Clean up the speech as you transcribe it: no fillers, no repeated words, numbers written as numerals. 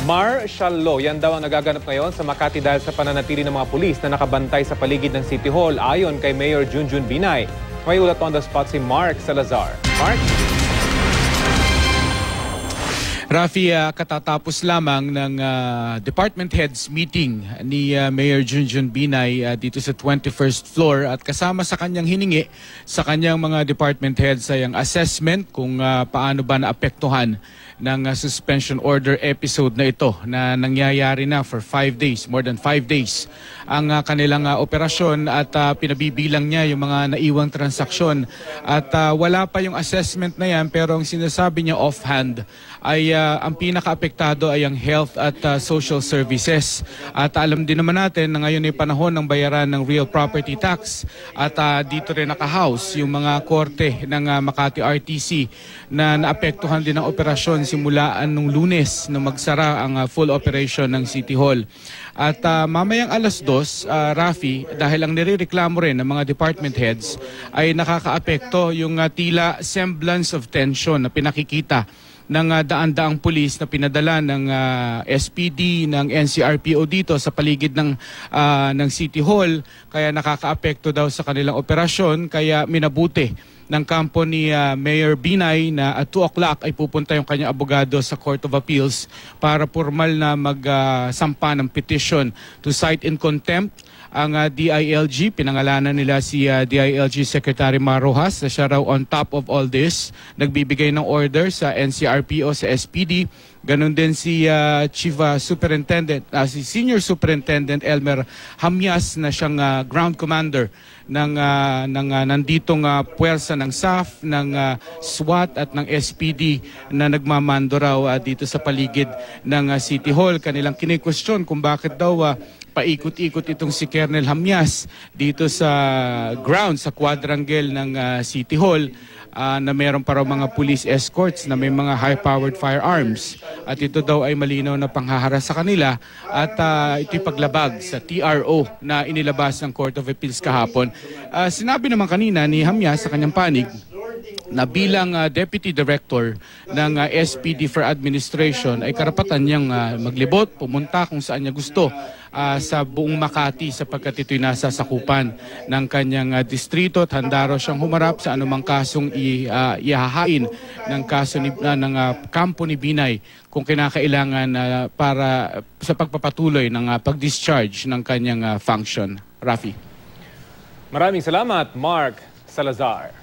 Martial law, yan daw ang nagaganap ngayon sa Makati dahil sa pananatili ng mga pulis na nakabantay sa paligid ng City Hall ayon kay Mayor Junjun Binay. May ulat on the spot si Mark Salazar. Mark? Rafi, katatapos lamang ng department heads meeting ni Mayor Junjun Binay dito sa 21st floor at kasama sa kanyang hiningi sa kanyang mga department heads ay ang assessment kung paano ba naapektuhan ng suspension order episode na ito na nangyayari na for 5 days, more than 5 days ang kanilang operasyon at pinabibilang niya yung mga naiwang transaksyon at wala pa yung assessment na yan pero ang sinasabi niya offhand ay ang pinaka-apektado ay ang health at social services. At alam din naman natin na ngayon ay panahon ng bayaran ng real property tax at dito rin naka-house yung mga korte ng Makati RTC na naapektuhan din ng operasyon simula nung Lunes na magsara ang full operation ng City Hall. At mamayang alas 2, Rafi, dahil ang nirereklamo rin ng mga department heads ay nakakaapekto yung tila semblance of tension na pinakikita ng daan-daang pulis na pinadala ng SPD, ng NCRPO dito sa paligid ng City Hall. Kaya nakakaapekto daw sa kanilang operasyon. Kaya minabuti ng kampo ni Mayor Binay na at 2 o'clock ay pupunta yung kanyang abogado sa Court of Appeals para formal na magsampa ng petition to cite in contempt ang DILG. Pinangalanan nila si DILG Secretary Mar Rojas na siya raw on top of all this. Nagbibigay ng order sa NCRPO, sa SPD. Ganon din si Chief Superintendent, si Senior Superintendent Elmer Hamyas na siyang ground commander ng nanditong puwersa ng SAF, ng SWAT at ng SPD na nagmamando raw dito sa paligid ng City Hall. Kanilang kinikwestiyon kung bakit daw paikot-ikot itong si Colonel Hamyas dito sa ground, sa quadrangle ng City Hall na mayroon pa raw mga police escorts na may mga high-powered firearms. At ito daw ay malinaw na panghaharas sa kanila at ito'y paglabag sa TRO na inilabas ng Court of Appeals kahapon. Sinabi naman kanina ni Hamyas sa kanyang panig na bilang Deputy Director ng SPD for Administration ay karapatan niyang maglibot, pumunta kung saan niya gusto sa buong Makati sapagkat ito'y nasa sakupan ng kanyang distrito at handa raw siyang humarap sa anumang kasong ihahain ng kaso ng kampo ni Binay kung kinakailangan para sa pagpapatuloy ng pag-discharge ng kanyang function. Rafi. Maraming salamat, Mark Salazar.